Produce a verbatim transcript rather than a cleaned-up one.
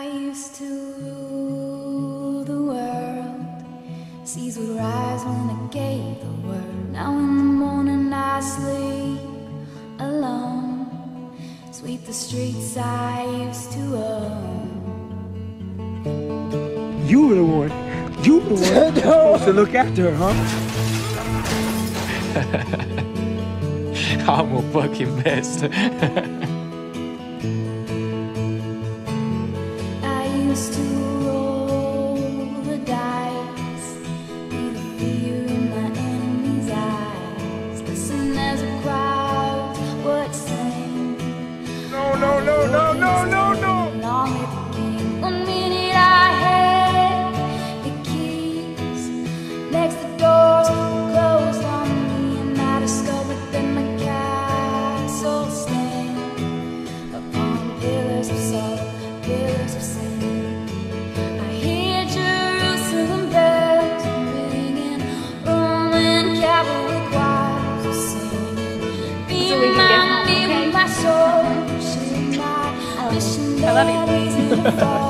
used to rule the world. Seas would rise when I gave the word. Now in the morning I sleep alone. Sweep the streets I used to own. You were the one. You were the one supposed to look after her, huh? I'm a fucking mess. Used to roll the dice, be the fear in my enemy's eyes. Listen as a crowd would sing. No, no, no, no, no, no, no. Long at the king. One minute I had the keys, next the doors closed on me, and I discovered that my castle stand upon pillars of salt, pillars of sand. I love you.